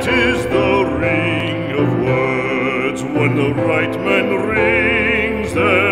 is the ring of words when the right man rings them.